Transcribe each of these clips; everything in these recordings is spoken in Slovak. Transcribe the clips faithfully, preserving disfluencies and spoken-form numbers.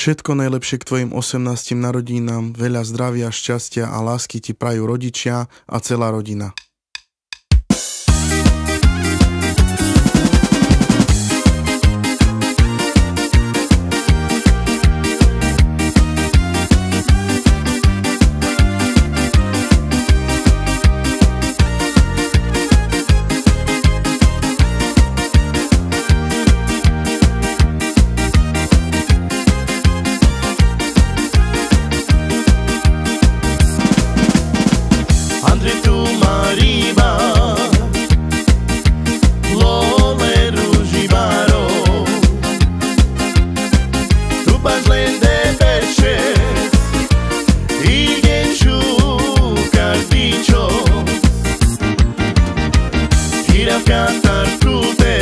Všetko najlepšie k tvojim osemnástym narodinám, veľa zdravia, šťastia a lásky ti prajú rodičia a celá rodina. Cantar frute,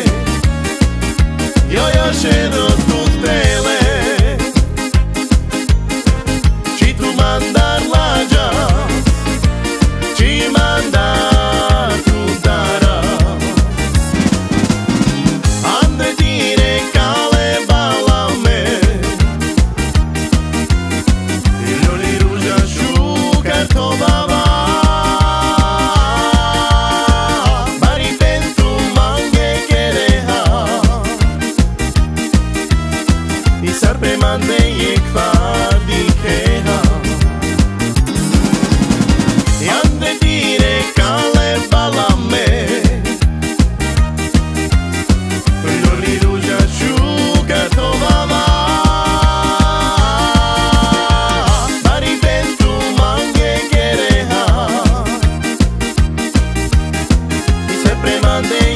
yo yo scendo tuttele, ci tu mandar la già, ci mandar tuttara, ande dire cale balame, io li ruja sciuga tobava. Sarpe mande je kvardi keha Jande dire kale balame Loli ruja sciuga tovava Bari ventu mange kereha Sarpe mande